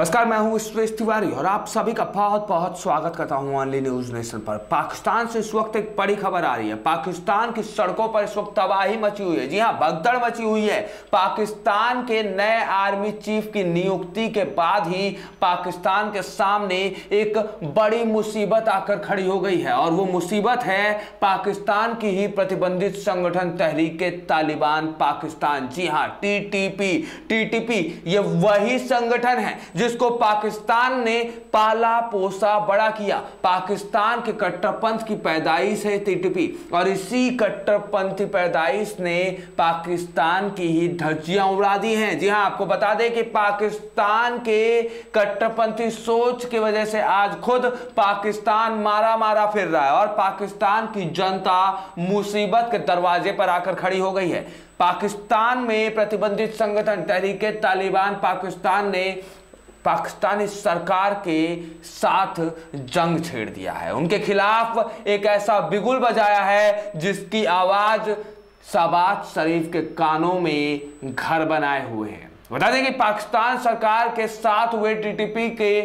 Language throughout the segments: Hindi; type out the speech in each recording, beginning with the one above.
नमस्कार, मैं हूं सुरेश तिवारी और आप सभी का बहुत बहुत स्वागत करता हूं ऑनली न्यूज नेशन पर। पाकिस्तान से इस वक्त एक बड़ी खबर आ रही है। पाकिस्तान की सड़कों पर इस वक्त तबाही मची हुई है। जी हां, भगदड़ मची हुई है। पाकिस्तान के नए आर्मी चीफ की नियुक्ति के बाद ही पाकिस्तान के सामने एक बड़ी मुसीबत आकर खड़ी हो गई है और वो मुसीबत है पाकिस्तान की ही प्रतिबंधित संगठन तहरीक-ए-तालिबान पाकिस्तान। जी हां, टीटीपी ये वही संगठन है जिसको पाकिस्तान ने पाला पोसा बड़ा किया। पाकिस्तान के कट्टरपंथ की पैदाइश है टीटीपी और इसी कट्टरपंथी पैदाइश ने पाकिस्तान की ही धज्जियां उड़ा दी हैं। जी हां, आपको बता दें कि पाकिस्तान के कट्टरपंथी सोच की वजह से आज खुद पाकिस्तान मारा मारा फिर रहा है और पाकिस्तान की जनता मुसीबत के दरवाजे पर आकर खड़ी हो गई है। पाकिस्तान में प्रतिबंधित संगठन तहरीक-ए-तालिबान पाकिस्तान ने पाकिस्तानी सरकार के साथ जंग छेड़ दिया है। उनके खिलाफ एक ऐसा बिगुल बजाया है जिसकी आवाज शहबाज शरीफ के कानों में घर बनाए हुए है। बता दें कि पाकिस्तान सरकार के साथ हुए टीटीपी के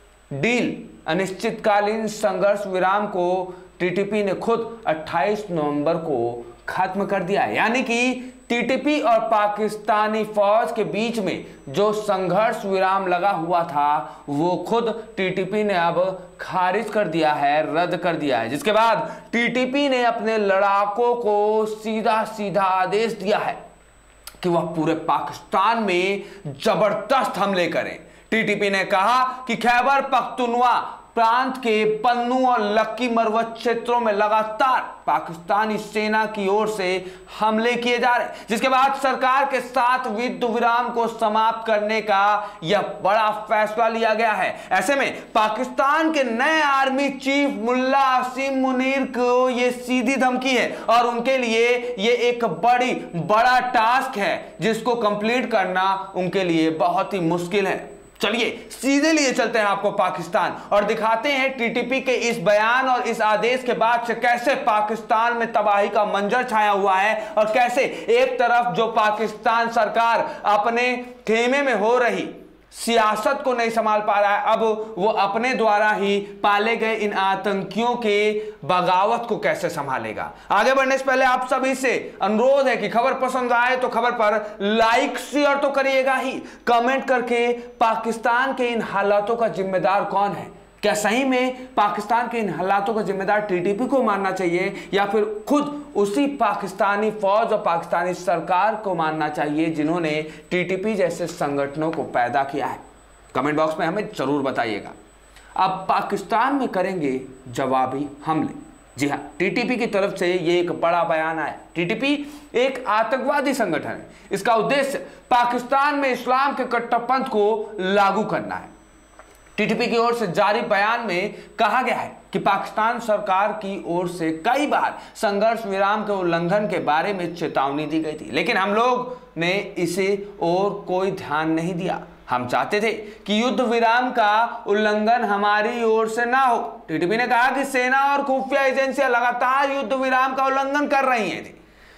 डील अनिश्चितकालीन संघर्ष विराम को टीटीपी ने खुद 28 नवंबर को खत्म कर दिया है। यानी कि टीटीपी और पाकिस्तानी फौज के बीच में जो संघर्ष विराम लगा हुआ था वो खुद टीटीपी ने अब खारिज कर दिया है, रद्द कर दिया है। जिसके बाद टीटीपी ने अपने लड़ाकों को सीधा सीधा आदेश दिया है कि वह पूरे पाकिस्तान में जबरदस्त हमले करें। टीटीपी ने कहा कि खैबर पख्तूनख्वा प्रांत के पन्नू और लक्की मरवत क्षेत्रों में लगातार पाकिस्तानी सेना की ओर से हमले किए जा रहे हैं, जिसके बाद सरकार के साथ युद्ध विराम को समाप्त करने का यह बड़ा फैसला लिया गया है। ऐसे में पाकिस्तान के नए आर्मी चीफ मुल्ला असीम मुनीर को यह सीधी धमकी है और उनके लिए यह एक बड़ा टास्क है जिसको कंप्लीट करना उनके लिए बहुत ही मुश्किल है। चलिए सीधे लिए चलते हैं आपको पाकिस्तान और दिखाते हैं टीटीपी के इस बयान और इस आदेश के बाद से कैसे पाकिस्तान में तबाही का मंजर छाया हुआ है और कैसे एक तरफ जो पाकिस्तान सरकार अपने खेमे में हो रही सियासत को नहीं संभाल पा रहा है, अब वो अपने द्वारा ही पाले गए इन आतंकियों के बगावत को कैसे संभालेगा। आगे बढ़ने से पहले आप सभी से अनुरोध है कि खबर पसंद आए तो खबर पर लाइक शेयर तो करिएगा ही, कमेंट करके पाकिस्तान के इन हालातों का जिम्मेदार कौन है। क्या सही में पाकिस्तान के इन हालातों का जिम्मेदार टीटीपी को मानना चाहिए या फिर खुद उसी पाकिस्तानी फौज और पाकिस्तानी सरकार को मानना चाहिए जिन्होंने टीटीपी जैसे संगठनों को पैदा किया है। कमेंट बॉक्स में हमें जरूर बताइएगा। अब पाकिस्तान में करेंगे जवाबी हमले। जी हाँ, टीटीपी की तरफ से ये एक बड़ा बयान आया। टीटीपी एक आतंकवादी संगठन है। इसका उद्देश्य पाकिस्तान में इस्लाम के कट्टरपंथ को लागू करना है। टीटीपी की ओर से जारी बयान में कहा गया है कि पाकिस्तान सरकार की ओर से कई बार संघर्ष विराम के उल्लंघन के बारे में चेतावनी दी गई थी, लेकिन हम लोग ने इसे और कोई ध्यान नहीं दिया। हम चाहते थे कि युद्ध विराम का उल्लंघन हमारी ओर से ना हो। टीटीपी ने कहा कि सेना और खुफिया एजेंसियां लगातार युद्ध विराम का उल्लंघन कर रही हैं।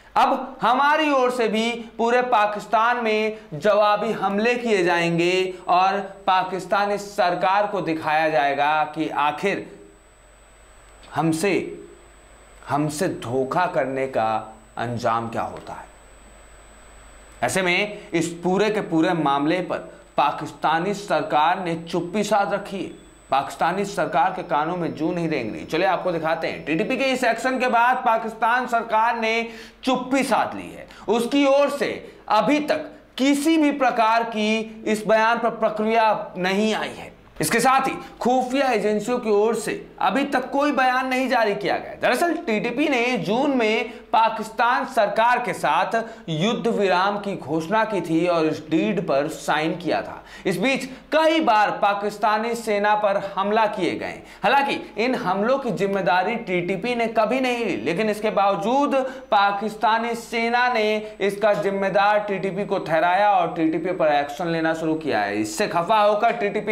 अब हमारी ओर से भी पूरे पाकिस्तान में जवाबी हमले किए जाएंगे और पाकिस्तानी सरकार को दिखाया जाएगा कि आखिर हमसे धोखा करने का अंजाम क्या होता है। ऐसे में इस पूरे के पूरे मामले पर पाकिस्तानी सरकार ने चुप्पी साध रखी है। पाकिस्तानी सरकार के कानों में जू नहीं रेंग रही। चलिए आपको दिखाते हैं। टीटीपी के इस एक्शन के बाद पाकिस्तान सरकार ने चुप्पी साध ली है। उसकी ओर से अभी तक किसी भी प्रकार की इस बयान पर प्रक्रिया नहीं आई है। इसके साथ ही खुफिया एजेंसियों की ओर से अभी तक कोई बयान नहीं जारी किया गया। दरअसल टीटीपी ने जून में पाकिस्तान सरकार के साथ युद्ध विराम की घोषणा की थी और इस डीड पर साइन किया था। इस बीच कई बार पाकिस्तानी सेना पर हमला किए गए। हालांकि इन हमलों की जिम्मेदारी टीटीपी ने कभी नहीं ली, लेकिन इसके बावजूद पाकिस्तानी सेना ने इसका जिम्मेदार टीटीपी को ठहराया और टीटीपी पर एक्शन लेना शुरू किया है। इससे खफा होकर टीटीपी ने अब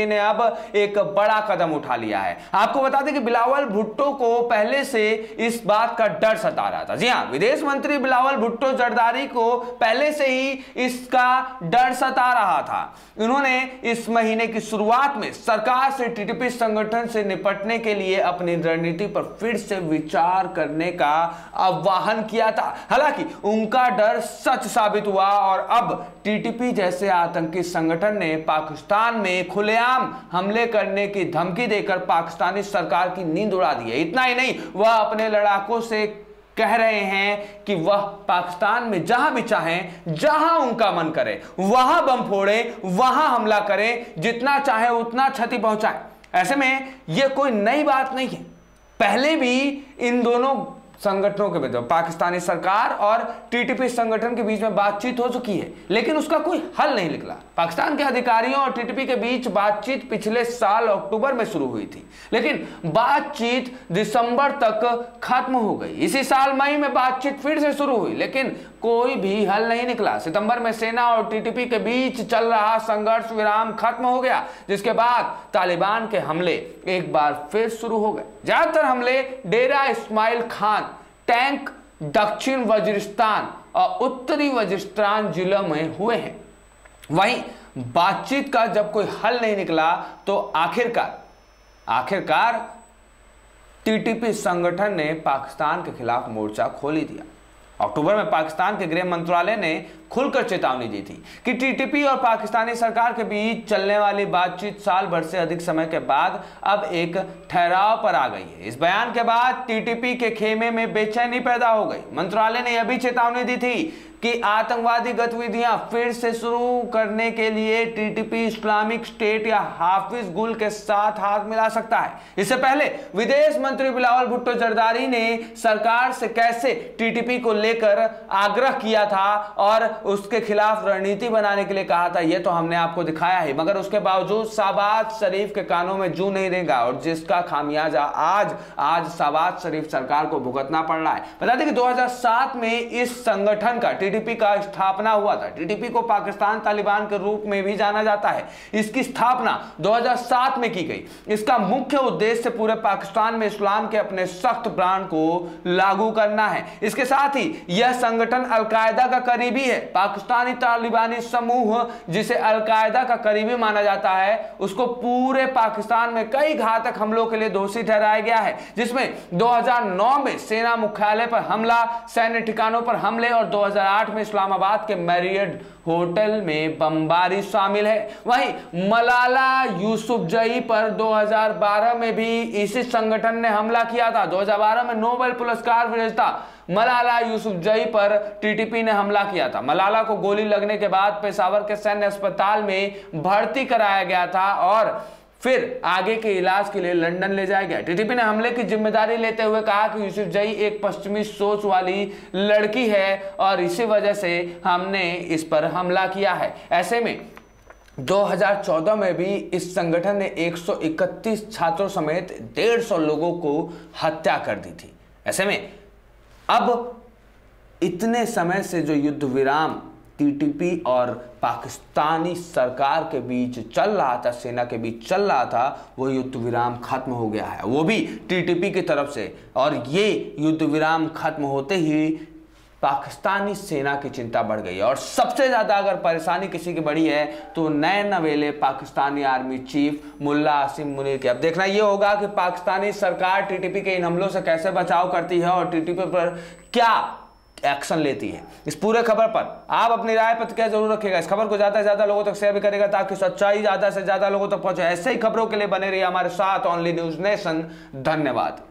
एक बड़ा कदम उठा लिया है। आपको बता दें कि बिलावल भुट्टो को पहले से इस बात का डर सता रहा था। जी हां, विदेश मंत्री बिलावल भुट्टो जरदारी को पहले से ही इसका डर सता रहा था। उन्होंने इस महीने की शुरुआत में सरकार से टीटीपी संगठन से निपटने के लिए अपनी रणनीति पर फिर से विचार करने का आह्वान किया था। हालांकि उनका डर सच साबित हुआ और अब टीटीपी जैसे आतंकी संगठन ने पाकिस्तान में खुलेआम हमले करने की धमकी देकर पाकिस्तानी सरकार की नींद उड़ा दी है। इतना ही नहीं, वह अपने लड़ाकों से कह रहे हैं कि वह पाकिस्तान में जहां भी चाहें, जहां उनका मन करे वहां बम फोड़े, वहां हमला करें, जितना चाहे उतना क्षति पहुंचाए। ऐसे में यह कोई नई बात नहीं है, पहले भी इन दोनों संगठनों के बीच, पाकिस्तानी सरकार और टीटीपी संगठन के बीच में बातचीत हो चुकी है, लेकिन उसका कोई हल नहीं निकला। पाकिस्तान के अधिकारियों और टीटीपी के बीच बातचीत पिछले साल अक्टूबर में शुरू हुई थी, लेकिन बातचीत दिसंबर तक खत्म हो गई। इसी साल मई में बातचीत फिर से शुरू हुई, लेकिन कोई भी हल नहीं निकला। सितंबर में सेना और टीटीपी के बीच चल रहा संघर्ष विराम खत्म हो गया, जिसके बाद तालिबान के हमले एक बार फिर शुरू हो गए। ज्यादातर हमले डेरा इस्माइल खान, टैंक, दक्षिण वजीरिस्तान और उत्तरी वजीरिस्तान जिलों में हुए हैं। वहीं बातचीत का जब कोई हल नहीं निकला तो आखिरकार टीटीपी संगठन ने पाकिस्तान के खिलाफ मोर्चा खोल ही दिया। अक्टूबर में पाकिस्तान के गृह मंत्रालय ने खुलकर चेतावनी दी थी कि टीटीपी और पाकिस्तानी सरकार के बीच चलने वाली बातचीत साल भर से अधिक समय के बाद अब एक ठहराव पर आ गई है। इस बयान के बाद टीटीपी के खेमे में बेचैनी पैदा हो गई। मंत्रालय ने यह भी चेतावनी दी थी कि आतंकवादी गतिविधियां फिर से शुरू करने के लिए टीटीपी इस्लामिक स्टेट या हाफिज गुल के साथ हाथ मिला सकता है। इससे पहले विदेश मंत्री बिलावल भुट्टो जरदारी ने सरकार से कैसे टीटीपी को लेकर आग्रह किया था और उसके खिलाफ रणनीति बनाने के लिए कहा था, यह तो हमने आपको दिखाया है, मगर उसके बावजूद शहबाज शरीफ के कानों में जू नहीं देगा और जिसका खामियाजा आज शहबाज शरीफ सरकार को भुगतना पड़ रहा है। बता दें कि 2007 में इस संगठन का, टीटीपी का स्थापना हुआ था। टीटीपी को पाकिस्तान तालिबान के रूप में भी जाना जाता है। इसकी स्थापना 2007 में की गई। इसका मुख्य उद्देश्य पूरे पाकिस्तान में इस्लाम के अपने सख्त ब्रांड को लागू करना है। इसके साथ ही यह संगठन अलकायदा का करीबी है। पाकिस्तानी तालिबानी समूह जिसे अलकायदा का करीबी माना जाता है, उसको पूरे पाकिस्तान में कई घातक हमलों के लिए दोषी ठहराया गया है, जिसमें 2009 में सेना मुख्यालय पर हमला, सैन्य ठिकानों पर हमले और 2008 में इस्लामाबाद के मैरियट होटल में बमबारी शामिल है। वहीं मलाला यूसुफजई पर 2012 में भी इसी संगठन ने हमला किया था। 2012 में नोबेल पुरस्कार विजेता मलाला यूसुफजई पर टीटीपी ने हमला किया था। मलाला को गोली लगने के बाद पेशावर के सैन्य अस्पताल में भर्ती कराया गया था और फिर आगे के इलाज के लिए लंदन ले जाया गया। टीटीपी ने हमले की जिम्मेदारी लेते हुए कहा कि यूसुफजई एक पश्चिमी सोच वाली लड़की है और इसी वजह से हमने इस पर हमला किया है। ऐसे में 2014 में भी इस संगठन ने 131 छात्रों समेत 150 लोगों को हत्या कर दी थी। ऐसे में अब इतने समय से जो युद्ध विराम टीटीपी और पाकिस्तानी सरकार के बीच चल रहा था, सेना के बीच चल रहा था, वो युद्ध विराम खत्म हो गया है, वो भी टीटीपी की तरफ से। और ये युद्ध विराम खत्म होते ही पाकिस्तानी सेना की चिंता बढ़ गई और सबसे ज्यादा अगर परेशानी किसी की बड़ी है तो नए नवेले पाकिस्तानी आर्मी चीफ मुल्ला आसिम मुनीर की। अब देखना यह होगा कि पाकिस्तानी सरकार टीटीपी के इन हमलों से कैसे बचाव करती है और टीटीपी पर क्या एक्शन लेती है। इस पूरे खबर पर आप अपनी राय प्रतिक्रिया जरूर रखिएगा। इस खबर को ज्यादा से ज्यादा लोगों तक शेयर भी करेगा ताकि सच्चाई ज्यादा से ज्यादा लोगों तक पहुंचे। ऐसे ही खबरों के लिए बने रहिए हमारे साथ ओनली न्यूज नेशन। धन्यवाद।